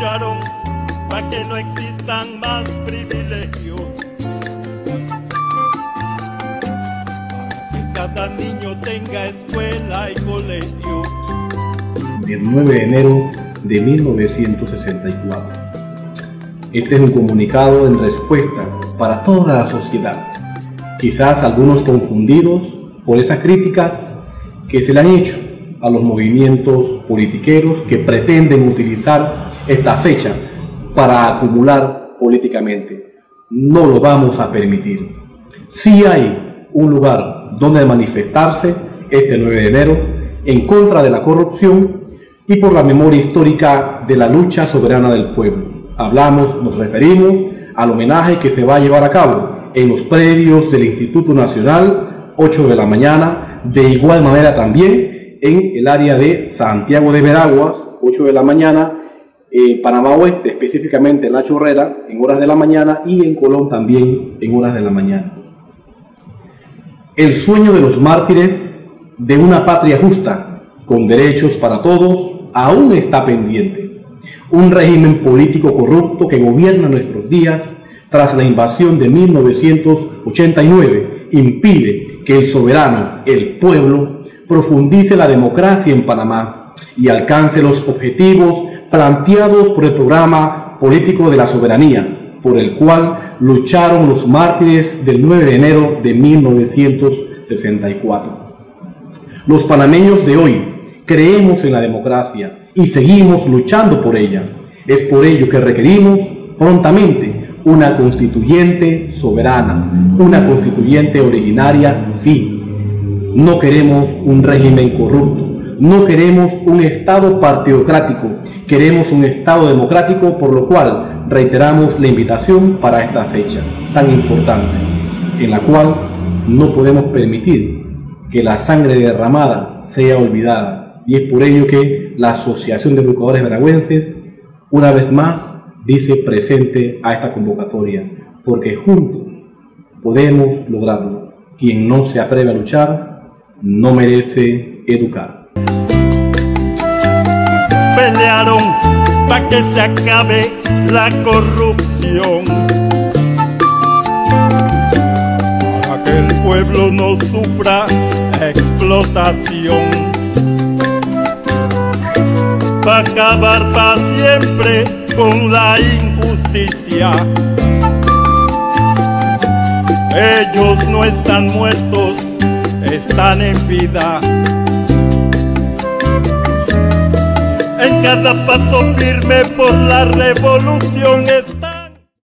lucharon para que no existan más privilegios, para que cada niño tenga escuela y colegio. El 9 de enero de 1964. Este es un comunicado en respuesta para toda la sociedad, quizás algunos confundidos por esas críticas que se le han hecho a los movimientos politiqueros que pretenden utilizar esta fecha para acumular políticamente. No lo vamos a permitir. Sí hay un lugar donde manifestarse este 9 de enero en contra de la corrupción y por la memoria histórica de la lucha soberana del pueblo. Nos referimos al homenaje que se va a llevar a cabo en los predios del Instituto Nacional, 8 de la mañana, de igual manera también en el área de Santiago de Veraguas, 8 de la mañana, Panamá Oeste, específicamente en La Chorrera, en horas de la mañana, y en Colón también en horas de la mañana. El sueño de los mártires de una patria justa, con derechos para todos, aún está pendiente. Un régimen político corrupto que gobierna nuestros días tras la invasión de 1989 impide que el soberano, el pueblo, profundice la democracia en Panamá y alcance los objetivos planteados por el programa político de la soberanía, por el cual lucharon los mártires del 9 de enero de 1964. Los panameños de hoy creemos en la democracia y seguimos luchando por ella. Es por ello que requerimos prontamente una constituyente soberana, una constituyente originaria, sí. No queremos un régimen corrupto, no queremos un Estado partidocrático, queremos un Estado democrático, por lo cual reiteramos la invitación para esta fecha tan importante, en la cual no podemos permitir que la sangre derramada sea olvidada. Y es por ello que la Asociación de Educadores Veragüenses, una vez más, dice presente a esta convocatoria, porque juntos podemos lograrlo. Quien no se atreve a luchar, no merece educar. Pelearon para que se acabe la corrupción, para que el pueblo no sufra explotación, para acabar para siempre con la injusticia. Ellos no están muertos, están en vida. En cada paso firme por la revolución es